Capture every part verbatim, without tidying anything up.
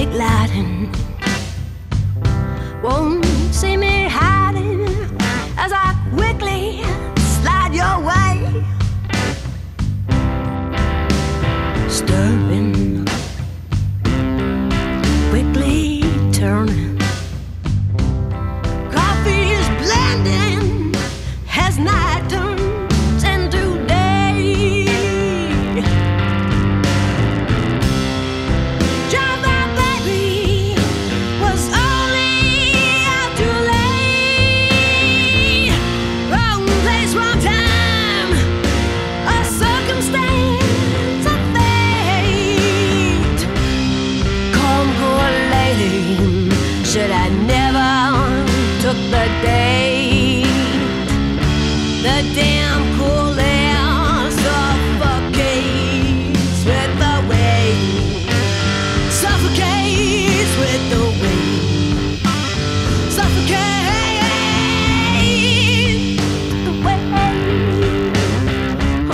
street lighting won't see me hiding as I quickly slide your way, stirring, quickly turning. Coffee is blending as night turns into day. Drive by, baby, was only out too late. Wrong place, wrong time, a circumstance of fate. Come, poor lady, should I never took the date? The damn cool air suffocates with the wind, suffocates with the wind, suffocates the wind. Oh,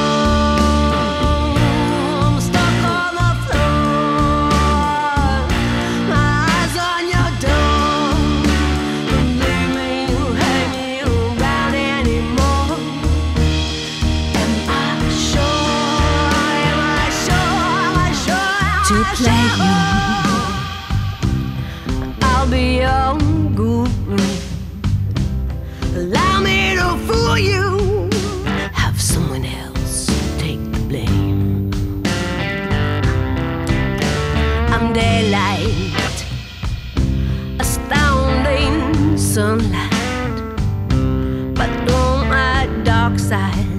I'm stuck on the floor, my eyes on your door. Don't leave me hanging around anymore. Am I sure? Am I sure? Am I sure? To play you, I'll be your guru. Allow me to fool you. Have someone else take the blame. I'm daylight, astounding sunlight, but on my dark side